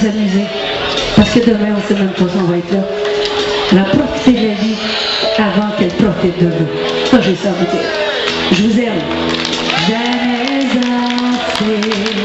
s'amuser. Parce que demain, on ne sait même pas si on va être là. Alors profitez de la vie avant qu'elle profite de vous. Ça, j'ai ça à vous dire. Je vous aime. Jamais assez.